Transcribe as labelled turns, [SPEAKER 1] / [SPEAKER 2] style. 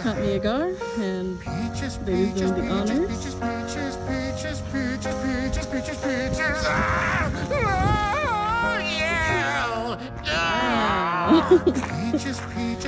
[SPEAKER 1] Cut me a Gar, and baby's doing the honors.
[SPEAKER 2] Peaches. Ah! Oh, yeah!
[SPEAKER 1] Wow.
[SPEAKER 2] Peaches.